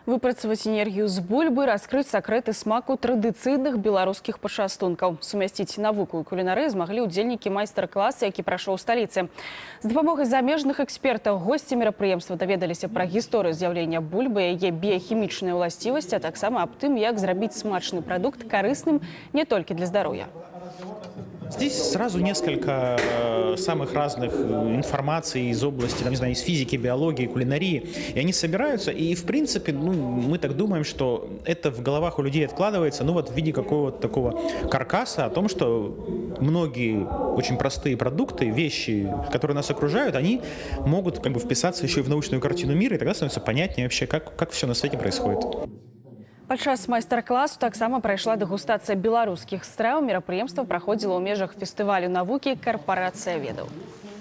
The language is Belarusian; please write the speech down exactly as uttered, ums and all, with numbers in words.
Выпрацаваць энергію з бульбы, раскрыць сакрэты смаку традыцыйных беларускіх пачастункаў. Сумясціць навуку і кулінарыю змаглі ўдзельнікі майстар-класа, які прайшоў у сталіцы. З дапамогай замежных экспертаў госці мерапрыемства даведаліся пра гісторыю з'яўлення бульбы, яе біяхімічныя ўласцівасці, а таксама аб тым, як зрабіць смачны прадукт карысным не толькі для здароўя. Здесь сразу несколько э, самых разных информаций из области, там, не знаю, из физики, биологии, кулинарии. И они собираются, и в принципе, ну, мы так думаем, что это в головах у людей откладывается, ну вот в виде какого-то такого каркаса о том, что многие очень простые продукты, вещи, которые нас окружают, они могут как бы вписаться еще и в научную картину мира, и тогда становится понятнее вообще, как, как все на свете происходит. Падчас майстар-класу таксама прайшла дэгустацыя беларускіх страў. Мерапрыемства праходзіла ў межах фестывалю навукі «Карпорацыя ведаў».